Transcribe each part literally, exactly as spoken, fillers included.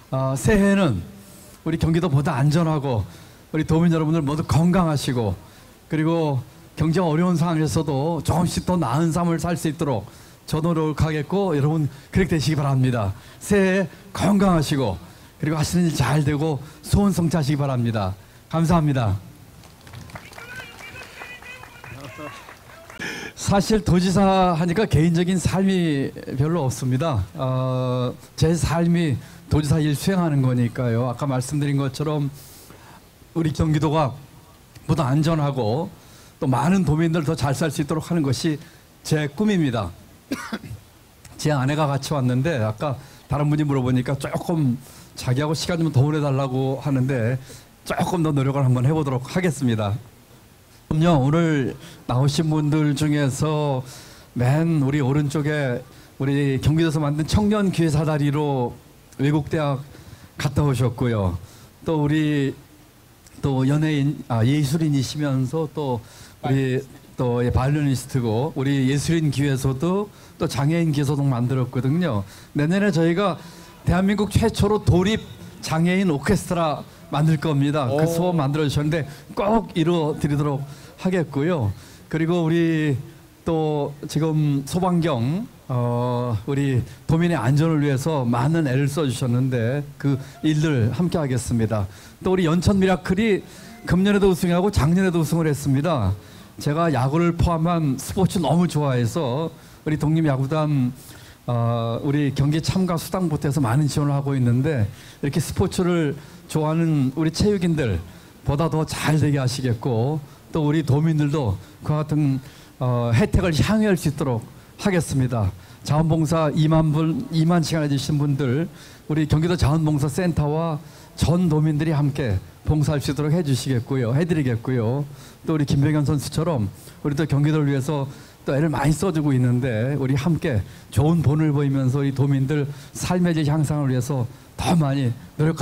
어, 새해에는 우리 경기도 보다 안전하고 우리 도민 여러분들 모두 건강하시고 그리고 경제가 어려운 상황에서도 조금씩 더 나은 삶을 살 수 있도록 저도 노력하겠고 여러분 그렇게 되시기 바랍니다. 새해 건강하시고 그리고 하시는 일 잘 되고 소원 성취하시기 바랍니다. 감사합니다. 사실 도지사 하니까 개인적인 삶이 별로 없습니다. 어, 제 삶이 도지사 일 수행하는 거니까요. 아까 말씀드린 것처럼 우리 경기도가 보다 안전하고 또 많은 도민들 더 잘 살 수 있도록 하는 것이 제 꿈입니다. 제 아내가 같이 왔는데 아까 다른 분이 물어보니까 조금 자기하고 시간 좀 더 보내달라고 하는데 조금 더 노력을 한번 해보도록 하겠습니다. 오늘 나오신 분들 중에서 맨 우리 오른쪽에 우리 경기도에서 만든 청년 기회 사다리로 외국 대학 갔다 오셨고요. 또 우리 또 연예인 아, 예술인이시면서 또 우리 또 바이올리니스트고 우리 예술인 기회소도 또 장애인 기회소도 만들었거든요. 내년에 저희가 대한민국 최초로 도립 장애인 오케스트라 만들 겁니다. 그 수업 만들어 주셨는데 꼭 이루어 드리도록 하겠고요. 그리고 우리 또 지금 소방경 어 우리 도민의 안전을 위해서 많은 애를 써 주셨는데 그 일들 함께 하겠습니다. 또 우리 연천 미라클이 금년에도 우승하고 작년에도 우승을 했습니다. 제가 야구를 포함한 스포츠 너무 좋아해서 우리 독립야구단 어, 우리 경기 참가 수당부터해서 많은 지원을 하고 있는데 이렇게 스포츠를 좋아하는 우리 체육인들 보다 더 잘 되게 하시겠고 또 우리 도민들도 그와 같은 어, 혜택을 향유할 수 있도록 하겠습니다. 자원봉사 이만 분, 이만 시간 해주신 분들 우리 경기도 자원봉사센터와 전 도민들이 함께 봉사할 수 있도록 해주시겠고요. 해드리겠고요. 또 우리 김병현 선수처럼 우리 또 경기도를 위해서 또 애를 많이 써주고 있는데 우리 함께 좋은 본을 보이면서 이 도민들 삶의 질 향상을 위해서 더 많이 노력하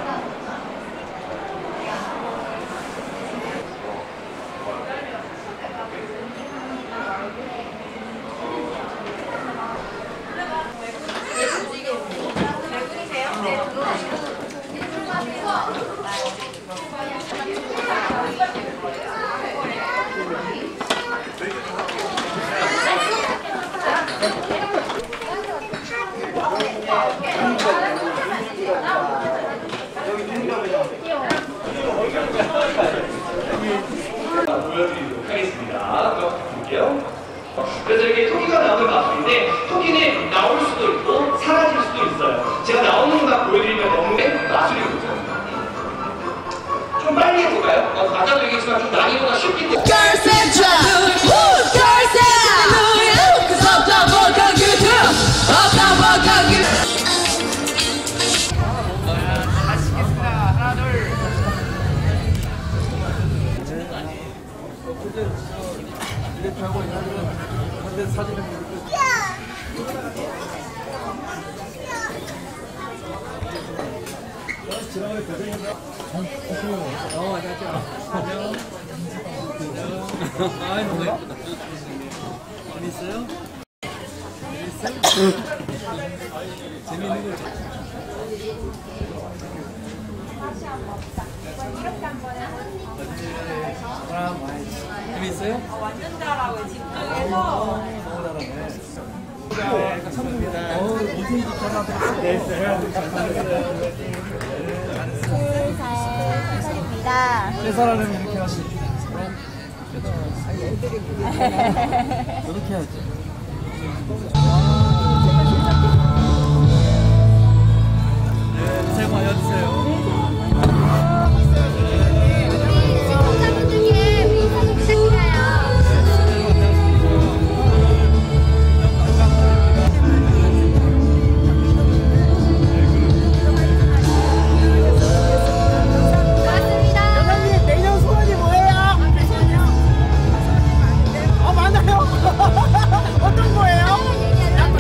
보여드리도록 하겠습니다. 볼게요. 그래서 이렇게 토끼가 나오는 마술인데 토끼는 나올 수도 있고 사라질 수도 있어요. 제가 나오는 것만 보여드리면 너무 마술이거든요. 좀 빨리 해볼까요? 어, 아까도 얘기했지만 좀 난이도가 쉽기 때문에 이렇게 하고 있는 한대 사진을 어, 안녕. 아이, 너무 예쁘다. 재밌어요? 재밌어요? 재밌는 거죠? 재밌어요? 어, 완전 잘하고 집중해서. 너무 잘하네. 감사합니다. 어, 무슨 일 전화 드렸어요? 네, 감사합니다. 세살입니다. 세 살하려면 이렇게 하시죠. 이렇게 하죠. 네, 새해 복 많이 받으세요. 어떤 거예요?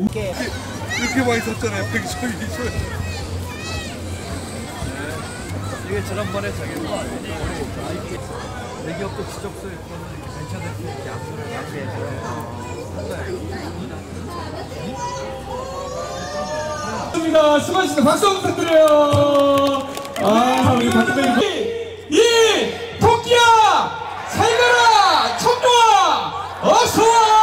이렇게 많이 샀잖아요. 백소이 소이. 이게 지난번에 저기 뭐 대기업도 지적소유권을 벤처대표 약속을 좋습니다. 수고하셨습니다. 박수 한번 부탁드려요. 아, 우리 박수님. 이 토끼야, 살가라, 청룡아, 어서와.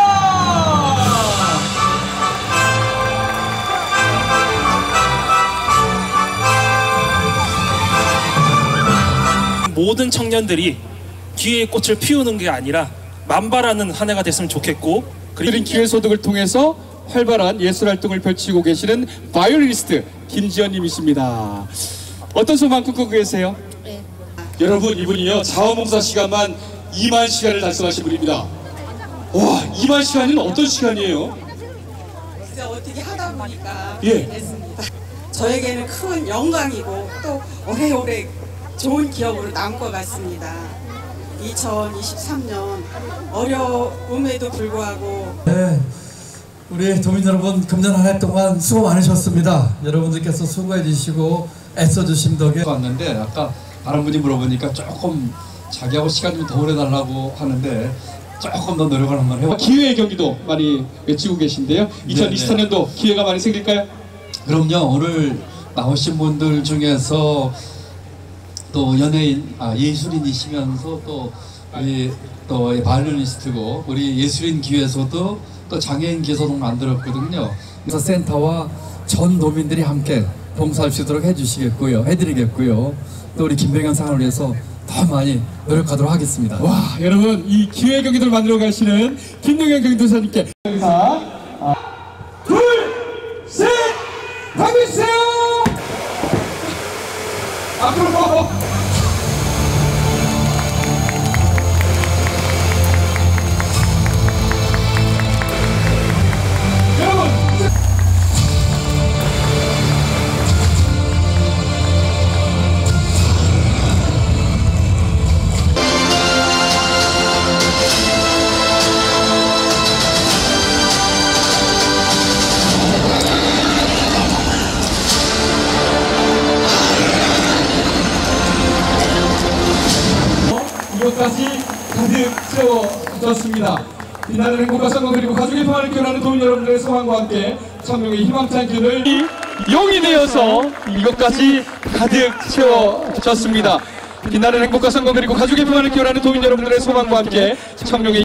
모든 청년들이 기회의 꽃을 피우는 게 아니라 만발하는 한 해가 됐으면 좋겠고, 그리고 기회소득을 통해서 활발한 예술활동을 펼치고 계시는 바이올리니스트 김지연님이십니다. 어떤 소망 꿈꾸고 계세요? 네. 여러분, 이분이요 자원봉사 시간만 이만 시간을 달성하신 분입니다. 와, 이만 시간은 어떤 시간이에요? 진짜 어떻게 하다 보니까 예. 됐습니다. 저에게는 큰 영광이고 또 오래오래 좋은 기억으로 남을 것 같습니다. 이천이십삼 년 어려움에도 불구하고 네, 우리 도민 여러분 금년 한 해 동안 수고 많으셨습니다. 여러분들께서 수고해 주시고 애써 주신 덕에 왔는데 아까 다른 분이 물어보니까 조금 자기하고 시간 좀 더 오래 달라고 하는데 조금 더 노력을 한번 해봐. 기회의 경기도 많이 외치고 계신데요. 이천이십삼 년도 기회가 많이 생길까요? 그럼요. 오늘 나오신 분들 중에서 또 연예인, 아, 예술인이시면서 또 우리 또 바이올리니스트고 우리 예술인 기회에서도 또 장애인 기회소도 만들었거든요. 그래서 센터와 전 도민들이 함께 봉사할 수 있도록 해주시겠고요, 해드리겠고요. 또 우리 김병현 상을 위해서 더 많이 노력하도록 하겠습니다. 와, 여러분 이 기회의 경기도를 만들어 가시는 김동현 경기도사님께 인사 아, 둘, 셋, 가주세요. 앞으로. 이것까지 가득 채워졌습니다. 빛나는 행복과 성공 그리고 가족의 평화를 기원하는 도민 여러분들의 소망과 함께 청룡의 희망찬 길을 용이 되어서 이것까지 가득 채워졌습니다. 빛나는 행복과 성공 그리고 가족의 평화를 기원하는 도민 여러분들의 소망과 함께 청룡의